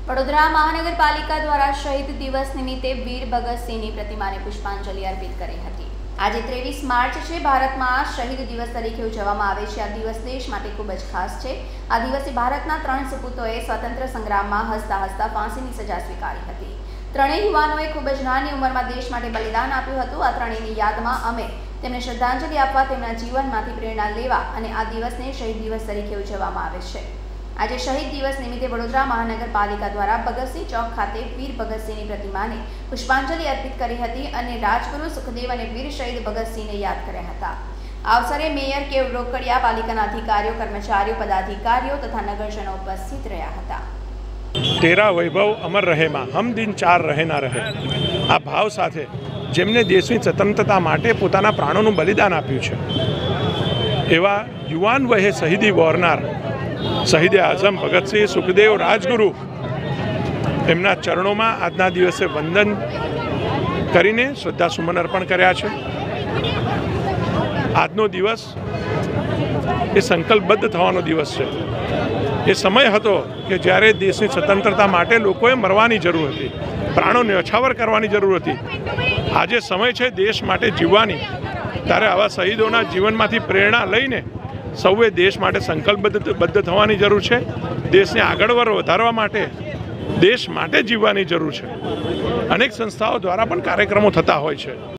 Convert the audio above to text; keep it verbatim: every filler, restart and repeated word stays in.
વડોદરા મહાનગરપાલિકા દ્વારા શહીદ દિવસ નિમિત્તે વીર ભગતસિંહની પ્રતિમાને પુષ્પાંજલિ અર્પિત કરી હતી। આજે ત્રેવીસ માર્ચ છે। ભારતમાં શહીદ દિવસ તરીકે ઉજવવામાં આવે છે। આ દિવસ દેશ માટે ખૂબ જ ખાસ છે। આ દિવસે ભારતના ત્રણ સપૂતોએ સ્વતંત્ર સંગ્રામમાં હસતા હસતા ફાંસીની સજા સ્વીકારી હતી। ત્રણેય યુવાનોએ ખૂબ જ નાની ઉંમરમાં દેશ માટે બલિદાન આપ્યું હતું। આ ત્રણેયની યાદમાં અમે તેમને શ્રદ્ધાંજલિ આપવા, તેમના જીવનમાંથી પ્રેરણા લેવા અને આ દિવસને શહીદ દિવસ તરીકે ઉજવવામાં આવે છે। આજે શહીદ દિવસ નિમિત્તે વડોદરા મહાનગરપાલિકા દ્વારા ભગતસિંહ ચોક ખાતે વીર ભગતસિંહની પ્રતિમાને પુષ્પાંજલિ અર્પિત કરી હતી અને રાજગુરુ સુખદેવ અને વીર શહીદ ભગતસિંહને યાદ કર્યા હતા। આ અવસરે મેયર કેવ રોકડિયા, પાલિકાના અધિકારીઓ, કર્મચારીઓ, પદાધિકારીઓ તથા નગરજનો ઉપસ્થિત રહ્યા હતા। તેરા વૈભવ અમર રહેમાં હમ દિન ચાર રહે ના રહે આ ભાવ સાથે જેમને દેશની સ્વતંત્રતા માટે પોતાના પ્રાણોનું બલિદાન આપ્યું છે એવા યુવાન વયે શહીદી વોરનાર શહીદે આઝમ ભગતસિંહ, સુખદેવ, રાજગુરુ એમના ચરણોમાં આજના દિવસે વંદન કરીને શ્રદ્ધાસુમન અર્પણ કર્યા છે। આજનો દિવસ એ સંકલ્પબદ્ધ થવાનો દિવસ છે। એ સમય હતો કે જ્યારે દેશની સ્વતંત્રતા માટે લોકોએ મરવાની જરૂર હતી, પ્રાણો ન્યોછાવર કરવાની જરૂર હતી। આજે સમય છે દેશ માટે જીવવાની, ત્યારે આવા શહીદોના જીવનમાંથી પ્રેરણા લઈને સૌએ દેશ માટે સંકલ્પબદ્ધ બદ્ધ થવાની જરૂર છે। દેશને આગળ વધારવા માટે, દેશ માટે જીવવાની જરૂર છે। અનેક સંસ્થાઓ દ્વારા પણ કાર્યક્રમો થતા હોય છે।